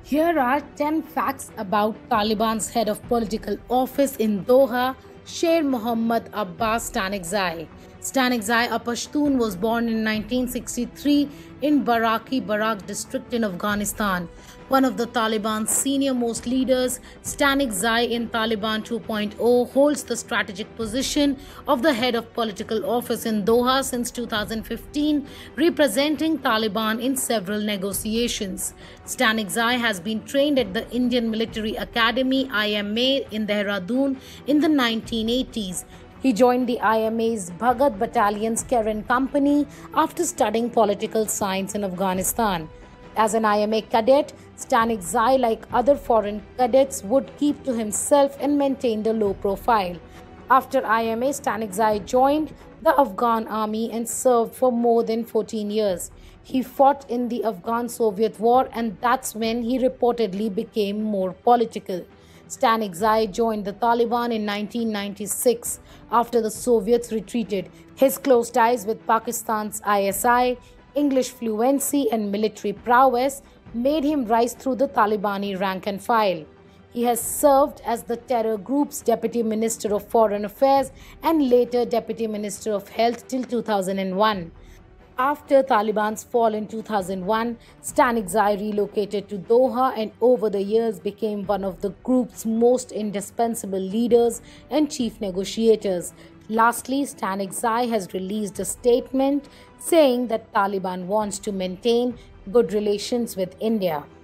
Here are 10 facts about Taliban's head of political office in Doha, Sher Mohammad Abbas Stanekzai. Stanekzai, a Pashtun, was born in 1963 in Baraki Barak district in Afghanistan. One of the Taliban's senior-most leaders, Stanekzai in Taliban 2.0 holds the strategic position of the head of political office in Doha since 2015, representing Taliban in several negotiations. Stanekzai has been trained at the Indian Military Academy IMA in Dehradun in the 1980s. He joined the IMA's Bhagat Battalion's Karen Company after studying political science in Afghanistan. As an IMA cadet, Stanekzai, like other foreign cadets, would keep to himself and maintained a low profile. After IMA, Stanekzai joined the Afghan army and served for more than 14 years. He fought in the Afghan-Soviet War, and that's when he reportedly became more political. Stanekzai joined the Taliban in 1996 after the Soviets retreated. His close ties with Pakistan's ISI, English fluency and military prowess made him rise through the Talibani rank and file. He has served as the terror group's Deputy Minister of Foreign Affairs and later Deputy Minister of Health till 2001. After Taliban's fall in 2001, Stanekzai relocated to Doha and over the years became one of the group's most indispensable leaders and chief negotiators. Lastly, Stanekzai has released a statement saying that Taliban wants to maintain good relations with India.